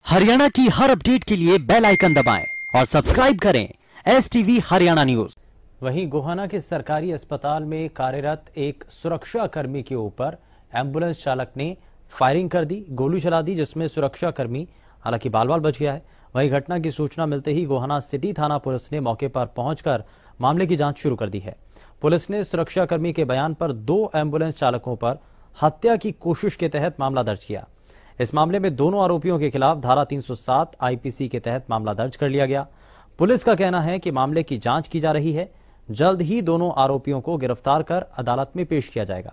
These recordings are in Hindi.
हरियाणा की हर अपडेट के लिए बेल आइकन दबाएं और सब्सक्राइब करें एसटीवी हरियाणा न्यूज। वहीं गोहाना के सरकारी अस्पताल में कार्यरत एक सुरक्षा कर्मी के ऊपर एम्बुलेंस चालक ने फायरिंग कर दी, गोली चला दी, जिसमें सुरक्षा कर्मी हालांकि बाल बाल बच गया है। वहीं घटना की सूचना मिलते ही गोहाना सिटी थाना पुलिस ने मौके पर पहुंचकर मामले की जांच शुरू कर दी है। पुलिस ने सुरक्षा कर्मी के बयान पर 2 एम्बुलेंस चालकों पर हत्या की कोशिश के तहत मामला दर्ज किया। इस मामले में दोनों आरोपियों के खिलाफ धारा 307 आईपीसी के तहत मामला दर्ज कर लिया गया। पुलिस का कहना है कि मामले की जांच की जा रही है, जल्द ही दोनों आरोपियों को गिरफ्तार कर अदालत में पेश किया जाएगा।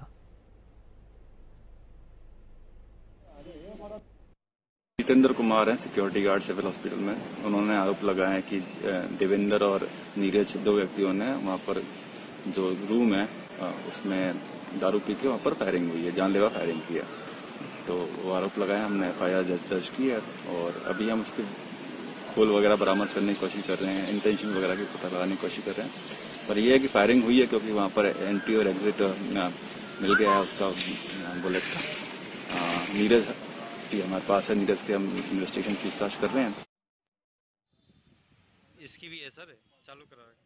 जितेंद्र कुमार हैं, सिक्योरिटी गार्ड सिविल हॉस्पिटल में। उन्होंने आरोप लगाया है कि देवेंद्र और नीरज 2 व्यक्तियों ने वहां पर जो रूम है उसमें दारू पी के वहां पर फायरिंग हुई है, जानलेवा फायरिंग की है। तो वो आरोप लगाया, हमने एफआईआर दर्ज की है और अभी हम उसके खोल वगैरह बरामद करने की कोशिश कर रहे हैं, इंटेंशन वगैरह की पता लगाने की कोशिश कर रहे हैं। पर यह है कि फायरिंग हुई है क्योंकि वहां पर एंट्री और एग्जिट मिल गया है उसका बुलेट का। नीरज हमारे पास है, नीरज के हम इन्वेस्टिगेशन पूछताछ कर रहे हैं। इसकी भी है सर, चालू करा है।